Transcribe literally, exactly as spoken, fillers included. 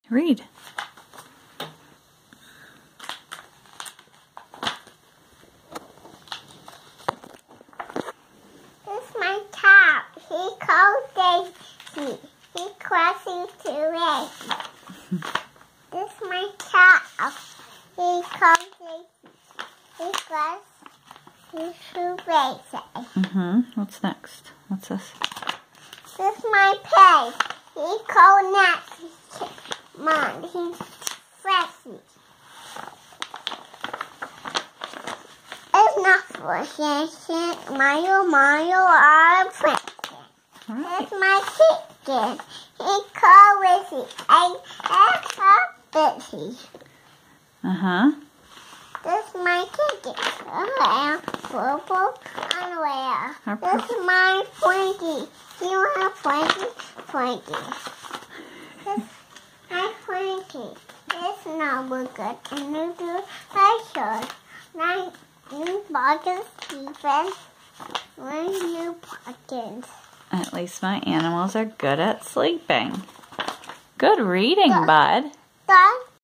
Read. This is my cat. He called Daisy. He's crossing to race. This is my cat. He called Daisy. He crossing to race. Mm-hmm. What's next? What's this? This is my pig. He called Nancy. Mom, he's fresh. It's not for Shannon. Mario, Mario, our princess. Right. It's my chicken. He called Lizzie. I have Lizzie. Uh-huh. This is my chicken. Oh, purple underwear. Our This is my Twinkie. You want a Twinkie? Twinkie. This is my Twinkie. This is not good. And you do fashion. Now, you buggers, Stephen. When you buggers. At least my animals are good at sleeping. Good reading, bud. Dad.